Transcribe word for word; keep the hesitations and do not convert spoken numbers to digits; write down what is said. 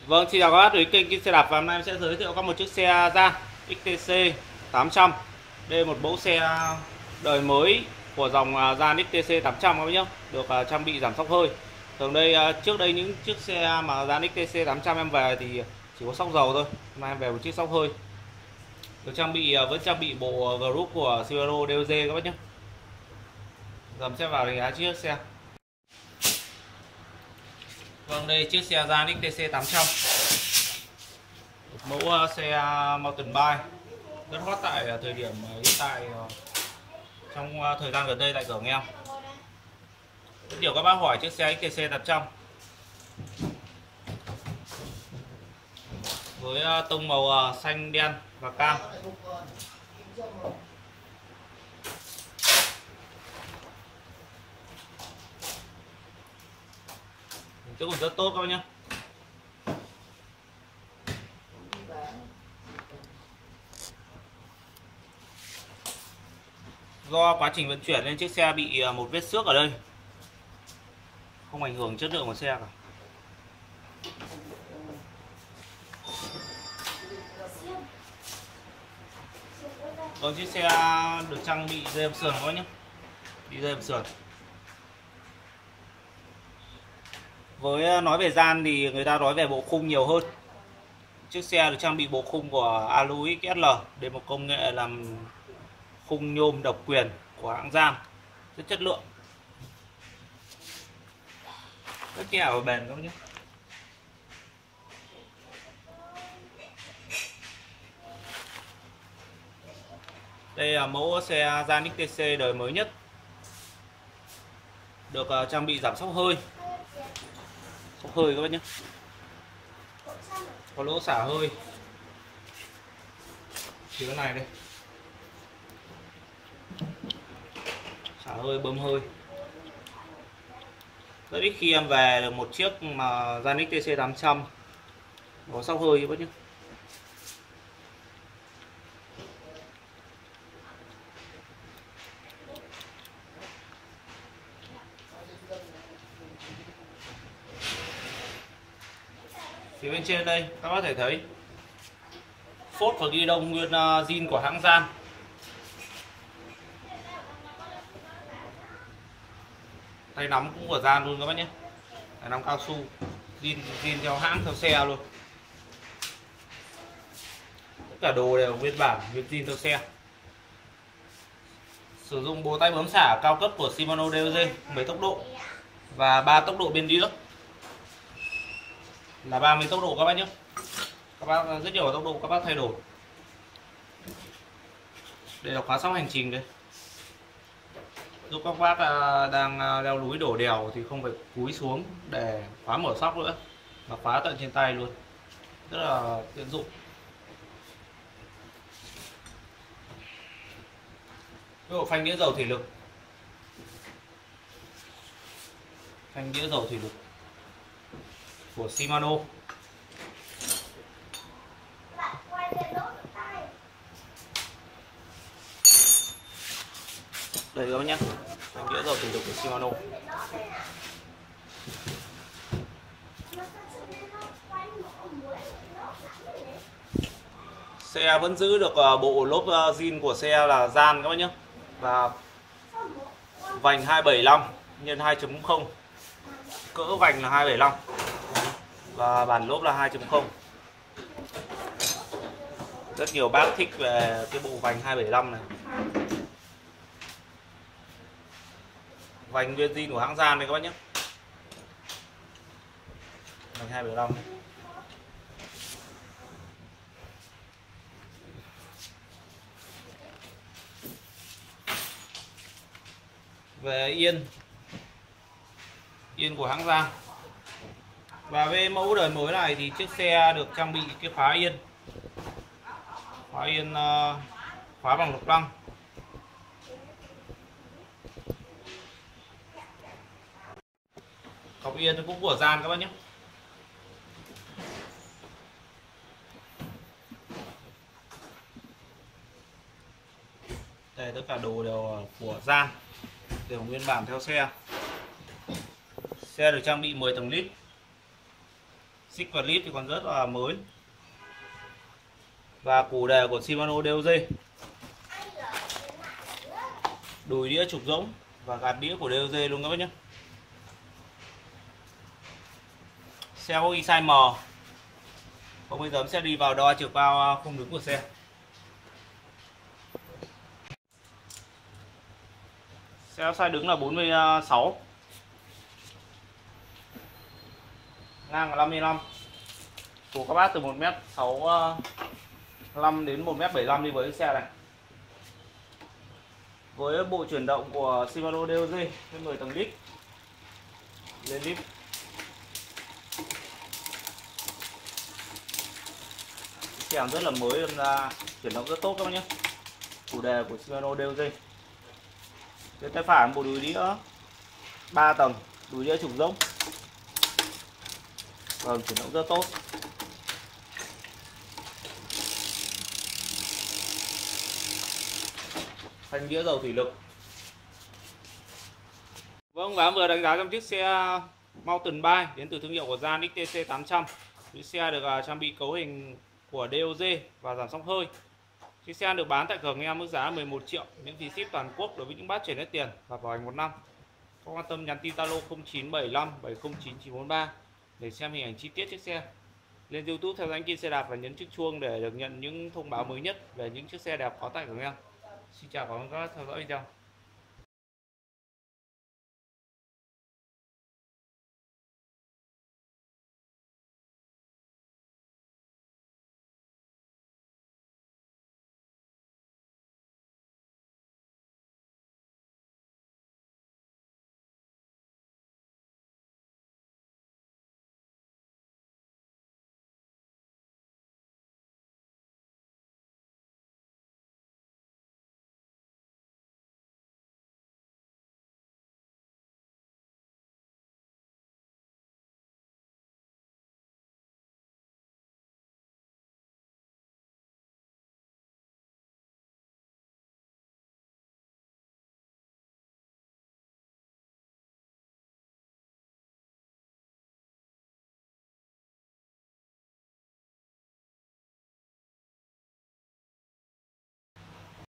Vâng, xin chào các bác đến kênh Kim Xe Đạp và hôm nay em sẽ giới thiệu các một chiếc xe Gian ích tê xê tám trăm. Đây là một mẫu xe đời mới của dòng Gian ích tê xê tám trăm các bác nhé, được trang bị giảm xóc hơi. Thường đây trước đây những chiếc xe mà Gian ích tê xê tám trăm em về thì chỉ có xóc dầu thôi, hôm nay em về một chiếc xóc hơi. Được trang bị vẫn trang bị bộ group của Subaru đê ô giê các bác nhé. Giờ em sẽ vào đánh giá chiếc xe. Vâng, đây chiếc xe Gian ích tê xê tám trăm, mẫu xe mountain bike rất hot tại thời điểm hiện tại, trong thời gian gần đây tại cửa nghèo. Rất nhiều các bác hỏi chiếc xe ích tê xê tám trăm với tông màu xanh, đen và cam. Chất còn rất tốt các bác nhé. Do quá trình vận chuyển nên chiếc xe bị một vết xước ở đây, không ảnh hưởng chất lượng của xe cả. Vâng, chiếc xe được trang bị dây ập sườn các bác nhé, đi dây ập sườn. Với nói về Gian thì người ta nói về bộ khung nhiều hơn. Chiếc xe được trang bị bộ khung của Aluix ét lờ, để một công nghệ làm khung nhôm độc quyền của hãng Gian, rất chất lượng, rất kẹo và bền các bác nhé. Đây là mẫu xe Gian ích tê xê đời mới nhất, được trang bị giảm xóc hơi, xóc hơi các bác nhé, có lỗ xả hơi thì cái này đây, xả hơi, bơm hơi. Rất ít khi em về được một chiếc mà Gian ích tê xê tám trăm có xóc hơi các bác nhé. Phía bên trên đây các bác có thể thấy phốt và ghi đông nguyên zin của hãng Gian. Tay nắm cũng của Gian luôn các bác nhé, tay nắm cao su, zin zin theo hãng, theo xe luôn. Tất cả đồ đều nguyên bản, nguyên zin theo xe. Sử dụng bộ tay bấm xả cao cấp của Shimano đê ô giê, mấy tốc độ và ba tốc độ bên đĩa, là ba mươi tốc độ các bác nhé. Các bác rất nhiều tốc độ các bác thay đổi. Đây là khóa sóc hành trình đây, giúp các bác đang leo núi đổ đèo thì không phải cúi xuống để khóa mở sóc nữa, mà khóa tận trên tay luôn, rất là tiện dụng. Cái bộ phanh đĩa dầu thủy lực, phanh đĩa dầu thủy lực của Shimano. Đây các bác nhé, phanh đĩa dầu thủy lực của Shimano. Xe vẫn giữ được bộ lốp zin của xe là Gian các bác nhé, và vành hai bảy lăm nhân hai chấm không, cỡ vành là hai bảy lăm và bản lốp là hai chấm không. Rất nhiều bác thích về cái bộ vành hai bảy lăm này, vành nguyên zin của hãng Gian này các bác nhé, vành hai bảy lăm. Về yên, yên của hãng Gian. Và về mẫu đời mới này thì chiếc xe được trang bị cái khóa yên, khóa yên khóa bằng lục lăng. Cọc yên cũng của Gian các bác nhé. Đây tất cả đồ đều của Gian, đều nguyên bản theo xe. Xe được trang bị mười tầng lít, xích và lít thì còn rất là mới. Và củ đề của Shimano đê ô giê, đùi đĩa trục rỗng và gạt đĩa của đê ô giê luôn các bác nhé. Xe có ghi size M. Còn bây giờ em sẽ đi vào đo chiều cao khung đứng của xe. Xe size đứng là bốn mươi sáu, ngang là năm mươi lăm. Của các bác từ một mét sáu mươi lăm đến một mét bảy mươi lăm đi với cái xe này. Với bộ chuyển động của Shimano đê ô giê với mười tầng đít lên đít. Xe rất là mới, đâm ra chuyển động rất tốt các bác nhé. Chủ đề của Shimano đê ô giê. Trên tay phải bộ đùi đĩa ba tầng, đùi đĩa trục rỗng. Vâng, chuyển động rất tốt. Phanh đĩa dầu thủy lực. Vâng, và em vừa đánh giá trong chiếc xe Mountain Bike đến từ thương hiệu của Gian ích tê xê tám trăm. Chiếc xe được uh, trang bị cấu hình của đê ô giê và giảm xóc hơi. Chiếc xe được bán tại cửa nghe mức giá mười một triệu, miễn phí ship toàn quốc đối với những bác chuyển hết tiền và bảo hành một năm. Có quan tâm nhắn tin Zalo không chín bảy lăm bảy không chín chín bốn ba để xem hình ảnh chi tiết chiếc xe. Lên YouTube theo dõi anh Kim Xe Đạp và nhấn chiếc chuông để được nhận những thông báo mới nhất về những chiếc xe đẹp có tại cửa nghe. Xin chào và cảm ơn các bác theo dõi video.